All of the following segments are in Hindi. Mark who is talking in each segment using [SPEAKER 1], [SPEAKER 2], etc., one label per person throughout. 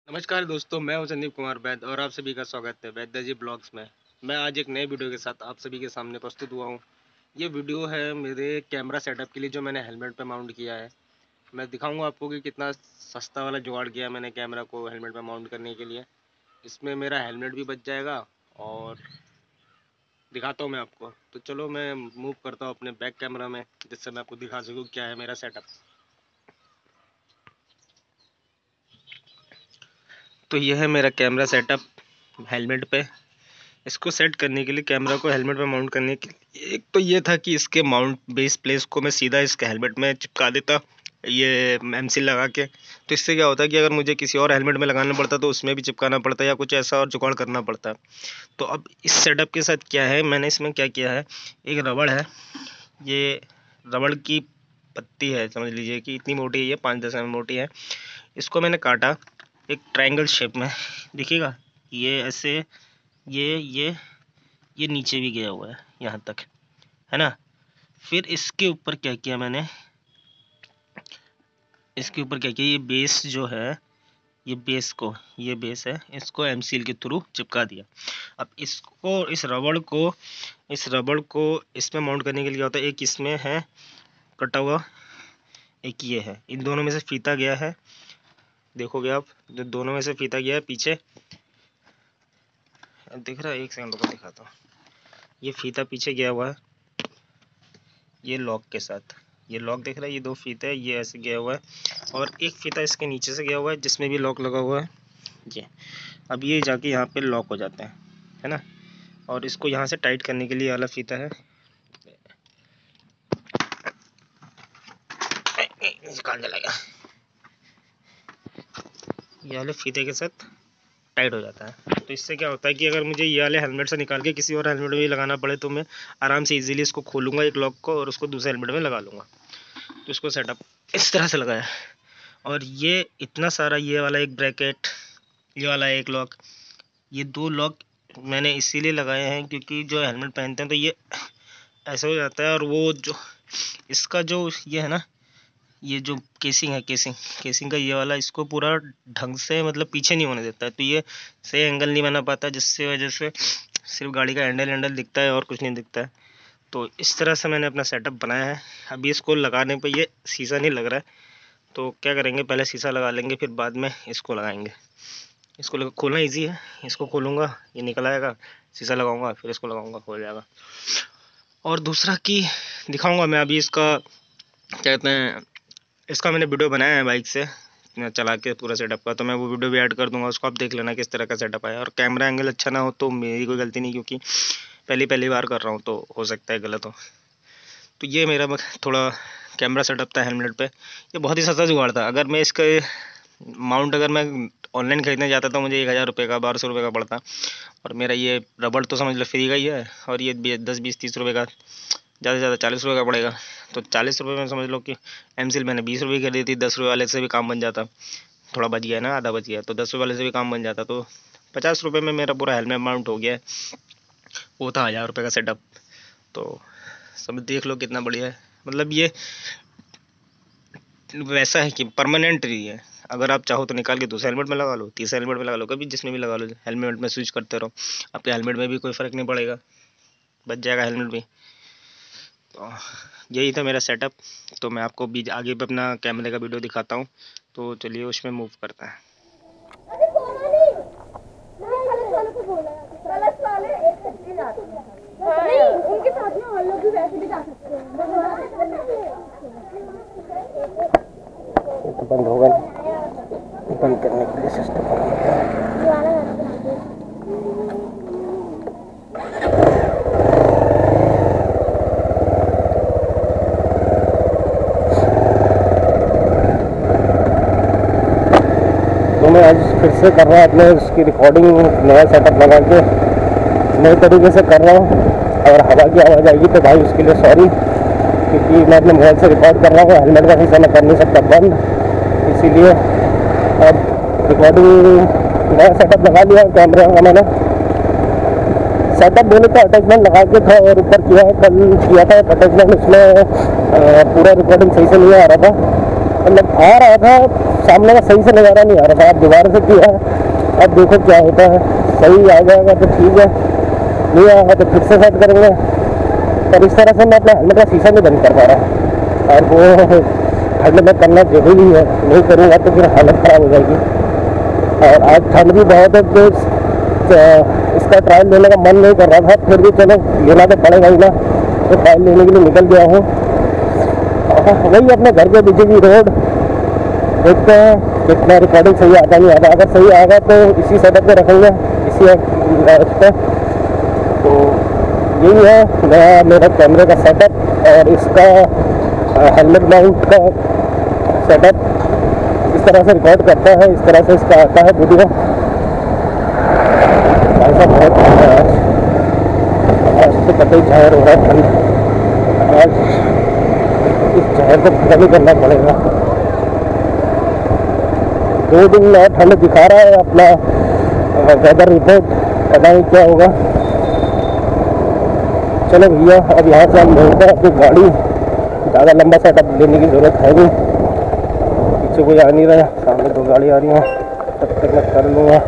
[SPEAKER 1] नमस्कार दोस्तों, मैं हूं संदीप कुमार वैद और आप सभी का स्वागत है वैद्य जी ब्लॉग्स में। मैं आज एक नए वीडियो के साथ आप सभी के सामने प्रस्तुत हुआ हूं। ये वीडियो है मेरे कैमरा सेटअप के लिए जो मैंने हेलमेट पे माउंट किया है। मैं दिखाऊंगा आपको कि कितना सस्ता वाला जुगाड़ किया मैंने कैमरा को हेलमेट पे माउंट करने के लिए। इसमें मेरा हेलमेट भी बच जाएगा और दिखाता हूँ मैं आपको। तो चलो मैं मूव करता हूँ अपने बैक कैमरा में, जिससे मैं आपको दिखा सकूँ क्या है मेरा सेटअप। तो यह है मेरा कैमरा सेटअप हेलमेट पे। इसको सेट करने के लिए, कैमरा को हेलमेट पे माउंट करने के लिए, एक तो ये था कि इसके माउंट बेस प्लेस को मैं सीधा इसके हेलमेट में चिपका देता, ये एमसील लगा के। तो इससे क्या होता है कि अगर मुझे किसी और हेलमेट में लगाना पड़ता तो उसमें भी चिपकाना पड़ता या कुछ ऐसा और जुगाड़ करना पड़ता। तो अब इस सेटअप के साथ क्या है, मैंने इसमें क्या किया है, एक रबड़ है, ये रबड़ की पत्ती है, समझ लीजिए कि इतनी मोटी है, ये 5-10 mm मोटी है। इसको मैंने काटा एक ट्रायंगल शेप में, देखिएगा ये ऐसे, ये नीचे भी गया हुआ है यहाँ तक, है ना। फिर इसके ऊपर क्या किया मैंने, इसके ऊपर क्या किया, ये बेस जो है, ये बेस को, ये बेस है, इसको एमसील के थ्रू चिपका दिया। अब इसको, इस रबड़ को इसमें माउंट करने के लिए क्या होता है, एक इसमें है कटा हुआ, एक ये है, इन दोनों में से फीता गया है, देखोगे आप, जो दोनों में से फीता गया है पीछे, दिख रहा है, एक सेकंड को दिखाता हूँ। ये फीता पीछे गया हुआ है, ये लॉक के साथ, ये लॉक दिख रहा है, ये दो फीते हैं, ये ऐसे गया हुआ है, और एक फीता इसके नीचे से गया हुआ है जिसमें भी लॉक लगा हुआ है ये। अब ये जाके यहाँ पे लॉक हो जाते हैं, है ना। और इसको यहाँ से टाइट करने के लिए वाला फीता है, निकाल चलेगा, ये वाले फीते के साथ टाइट हो जाता है। तो इससे क्या होता है कि अगर मुझे ये वाले हेलमेट से निकाल के किसी और हेलमेट में भी लगाना पड़े तो मैं आराम से इजीली इसको खोलूँगा एक लॉक को और उसको दूसरे हेलमेट में लगा लूँगा। तो इसको सेटअप इस तरह से लगाया। और ये इतना सारा, ये वाला एक ब्रैकेट, ये वाला एक लॉक, ये दो लॉक मैंने इसीलिए लगाए हैं क्योंकि जो हेलमेट पहनते हैं तो ये ऐसा हो जाता है, और वो जो इसका जो ये है ना, ये जो केसिंग है, केसिंग का ये वाला, इसको पूरा ढंग से मतलब पीछे नहीं होने देता है, तो ये सही एंगल नहीं बना पाता, जिससे वजह से सिर्फ गाड़ी का हैंडल दिखता है और कुछ नहीं दिखता है। तो इस तरह से मैंने अपना सेटअप बनाया है। अभी इसको लगाने पे ये शीशा नहीं लग रहा है, तो क्या करेंगे, पहले शीशा लगा लेंगे, फिर बाद में इसको लगाएंगे। इसको खोलना ईजी है, इसको खोलूँगा ये निकल आएगा, शीशा लगाऊंगा, फिर इसको लगाऊंगा, हो जाएगा। और दूसरा कि दिखाऊंगा मैं अभी इसका, क्या कहते हैं, इसका मैंने वीडियो बनाया है बाइक से चला के पूरा सेटअप का, तो मैं वो वीडियो भी ऐड कर दूंगा, उसको आप देख लेना किस तरह का सेटअप है। और कैमरा एंगल अच्छा ना हो तो मेरी कोई गलती नहीं, क्योंकि पहली बार कर रहा हूँ तो हो सकता है गलत हो। तो ये मेरा थोड़ा कैमरा सेटअप था हेलमेट पे। ये बहुत ही सस्ता जुगाड़ था। अगर मैं इसका माउंट, अगर मैं ऑनलाइन खरीदने जाता तो मुझे 1000 रुपये का, 1200 रुपये का पड़ता, और मेरा ये रबड़ तो समझ लो फ्री का ही है, और ये 10-20-30 रुपये का, ज़्यादा से ज़्यादा 40 रुपये का पड़ेगा। तो 40 रुपये में समझ लो कि एमसील मैंने 20 रुपये की खरीदी थी, 10 रुपये वाले से भी काम बन जाता, थोड़ा बच गया ना, आधा बच गया, तो 10 रुपये वाले से भी काम बन जाता, तो 50 रुपये में मेरा पूरा हेलमेट माउंट हो गया है। वो था 1000 रुपये का सेटअप। तो सब देख लो कितना बढ़िया है, मतलब ये वैसा है कि परमानेंट ही है। अगर आप चाहो तो निकाल के दूसरे हेलमेट में लगा लो, तीसरे हेलमेट में लगा लो, कभी जिसमें भी लगा लो, हेलमेट में स्विच करते रहो, आपके हेलमेट में भी कोई फ़र्क नहीं पड़ेगा, बच जाएगा हेलमेट भी। तो यही था मेरा सेटअप। तो मैं आपको भी आगे भी अपना कैमरे का वीडियो दिखाता हूँ, तो चलिए उसमें मूव करते हैं।
[SPEAKER 2] उनके साथ में और लोग भी वैसे भी जा सकते हैं।
[SPEAKER 1] तो बंद होगा, बंद करने के लिए सिस्टम तो मैं आज फिर से कर रहा हूँ अपने उसकी रिकॉर्डिंग, नया सेटअप लगा के नए तरीके से कर रहा हूँ। अगर हवा की आवाज़ आएगी तो भाई उसके लिए सॉरी, क्योंकि मैं अपने मोबाइल से रिकॉर्ड कर रहा हूँ, हेलमेट का शीशा मैं कर नहीं सकता बंद, इसीलिए अब रिकॉर्डिंग नया सेटअप लगा लिया कैमरे का। मैंने सेटअप बोले तो अटैचमेंट लगा के था और ऊपर किया है, कल किया था अटैचमेंट, उसमें पूरा रिकॉर्डिंग सही से नहीं आ रहा था, मतलब आ रहा था
[SPEAKER 3] सामने का सही से नज़ारा नहीं आ रहा था, अब दोबारा से किया है। अब देखो क्या होता है, सही आ जाएगा तो ठीक है, नहीं आएगा तो फिर से सेट करेंगे। पर इस तरह से मैं अपना हेलमेट का शीशा नहीं बंद कर पा रहा, और वो ठंड में करना जरूरी है, नहीं करूँगा तो फिर हालत ख़राब हो जाएगी। और आज ठंड भी बहुत है, तो इसका ट्रायल लेने का मन नहीं कर रहा था, फिर भी चलो लेना तो पड़ेगा ही ना, तो ट्रायल लेने के लिए निकल गया हूँ। वही अपने घर के पीछे की रोड, देखते हैं कितना रिकॉर्डिंग सही आता नहीं आता। अगर सही आएगा तो इसी सेटअप पे रखेंगे, इसी उस पर। तो यही है नया मेरा कैमरे का सेटअप, और इसका हेलमेट माउंट का सेटअप इस तरह से रिकॉर्ड करता है, इस तरह से इसका आता है वीडियो। ऐसा बहुत ठंड है आज तो कतई जहर हो रहा है ठंड। आज इस जहर को खत्म ही करना पड़ेगा। 2 दिन में ठंड दिखा रहा है अपना वेदर रिपोर्ट, पता नहीं क्या होगा। चलो भैया, अब यहाँ से हम मिलते हैं अपनी गाड़ी, ज़्यादा लंबा सेटअप लेने की ज़रूरत है नहीं। पीछे कोई आ नहीं रहा, सामने 2 गाड़ी आ रही हैं, तब तक मैं कर लूँगा।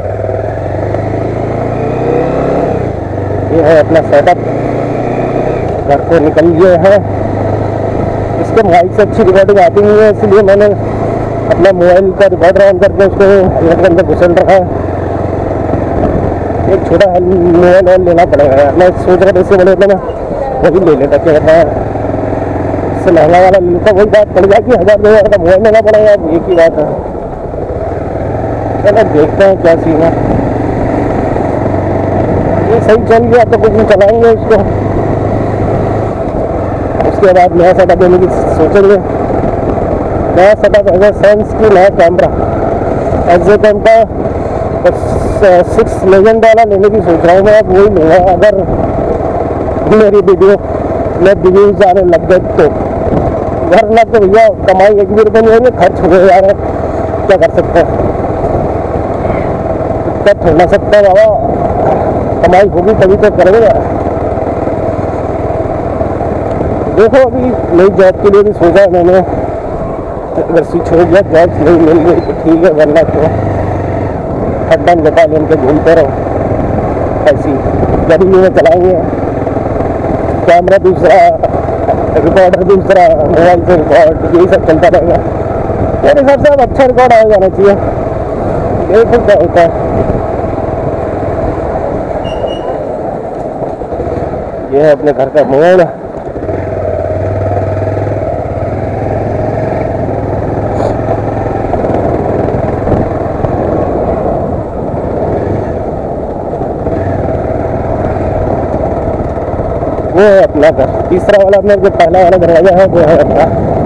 [SPEAKER 3] ये है अपना सेटअप, घर को निकल गए हैं। इसके मोबाइल से अच्छी रिकॉर्डिंग आती नहीं है, इसलिए मैंने अपना मोबाइल का रिकॉर्डर ऑन करके उसको हेलमेट के अंदर घुसल रखा है। एक छोटा मोबाइल और लेना पड़ेगा यार, मैं सोच रहा था इससे बड़े ना वही ले लेता, क्या कहता है इससे महंगा वाला लेता, वही बात पड़ जाती है, 1000-2000 का मोबाइल लेना पड़ेगा, एक ही बात है। चलो देखते हैं क्या सीन है। ये सही चल गया तो कुछ दिन चलाएंगे इसको, उसके बाद नया सेटअप लेने की सोचेंगे। नया सेटअप एज ए सेंस की नया camera, as a camera 6 legend वाला लेने की सोच रहा हूँ मैं। अब वही लूँगा अगर मेरी वीडियो में व्यूज आने लग गए तो, वरना तो भैया कमाई 1 भी रुपये नहीं होगी, खर्च हो गए यार, क्या कर सकते हैं, इतना थोड़ा सकता है बाबा, कमाई होगी तभी तो करेंगे। देखो अभी नई जॉब के लिए भी सोचा है मैंने, अगर स्विच हो गया, जॉब नहीं मिल गई तो ठीक है, वरना तो खड्डा गड्ढा लेन के घूमते रहो। ऐसी गर्मी में चलाएंगे, कैमरा दूसरा, रिकॉर्डर दूसरा, मोबाइल से रिकॉर्ड, यही सब चलता रहेगा। मेरे हिसाब से अब अच्छा रिकॉर्ड आ जाना चाहिए, देखो क्या होता है। ये है अपने घर का मोड़, वो है अपना घर। तीसरा वाला अपना जो पहला वाला दरवाजा है वो है अपना।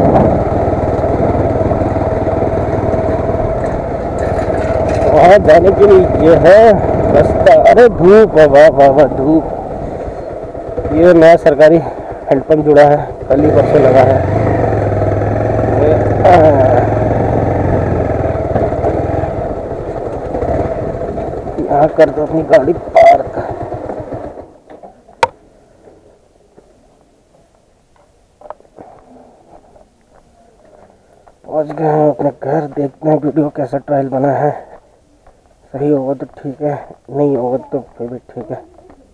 [SPEAKER 3] वहाँ जाने के लिए ये है रास्ता। अरे धूप, वाह वाह वाह धूप। ये नया सरकारी हैंडपंप जुड़ा है, कल ही परसों लगा है। यहाँ कर दो अपनी गाड़ी पार्क। पहुँच गए हैं अपने घर। देखते हैं वीडियो कैसा ट्रायल बना है, सही होगा तो ठीक है, नहीं होगा तो फिर भी ठीक है।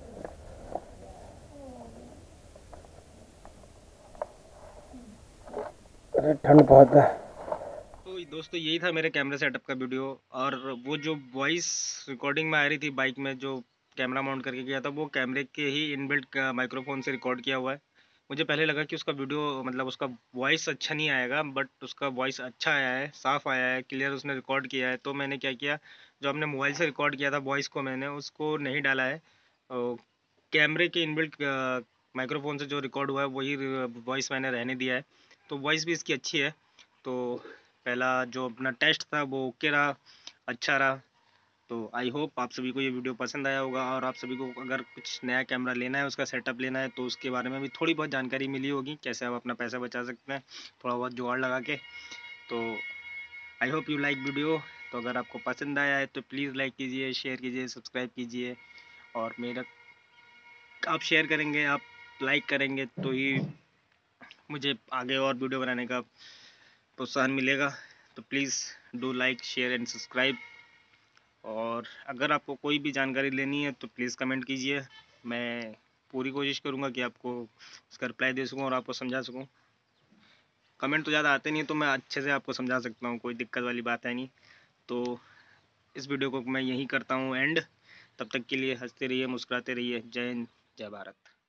[SPEAKER 3] अरे ठंड बहुत है।
[SPEAKER 1] तो दोस्तों यही था मेरे कैमरा सेटअप का वीडियो। और वो जो वॉइस रिकॉर्डिंग में आ रही थी बाइक में, जो कैमरा माउंट करके किया था, वो कैमरे के ही इनबिल्ट माइक्रोफोन से रिकॉर्ड किया हुआ है। मुझे पहले लगा कि उसका वीडियो मतलब उसका वॉइस अच्छा नहीं आएगा, बट उसका वॉइस अच्छा आया है, साफ़ आया है, क्लियर उसने रिकॉर्ड किया है। तो मैंने क्या किया, जो हमने मोबाइल से रिकॉर्ड किया था वॉइस को, मैंने उसको नहीं डाला है। कैमरे के इनबिल्ट माइक्रोफोन से जो रिकॉर्ड हुआ है वही वॉइस मैंने रहने दिया है। तो वॉइस भी इसकी अच्छी है। तो पहला जो अपना टेस्ट था वो ओके रहा, अच्छा रहा। तो आई होप आप सभी को ये वीडियो पसंद आया होगा, और आप सभी को अगर कुछ नया कैमरा लेना है, उसका सेटअप लेना है, तो उसके बारे में भी थोड़ी बहुत जानकारी मिली होगी, कैसे आप अपना पैसा बचा सकते हैं थोड़ा बहुत जुगाड़ लगा के। तो I hope you like video. तो अगर आपको पसंद आया है तो प्लीज़ लाइक कीजिए, शेयर कीजिए, सब्सक्राइब कीजिए। और मेरा आप शेयर करेंगे, आप लाइक करेंगे तो ही मुझे आगे और वीडियो बनाने का प्रोत्साहन मिलेगा। तो please do like share and subscribe. और अगर आपको कोई भी जानकारी लेनी है तो प्लीज़ कमेंट कीजिए, मैं पूरी कोशिश करूँगा कि आपको उसका रिप्लाई दे सकूँ और आपको समझा सकूँ। कमेंट तो ज़्यादा आते नहीं तो मैं अच्छे से आपको समझा सकता हूँ, कोई दिक्कत वाली बात है नहीं। तो इस वीडियो को मैं यहीं करता हूँ एंड। तब तक के लिए हंसते रहिए, मुस्कुराते रहिए। जय हिंद, जय भारत।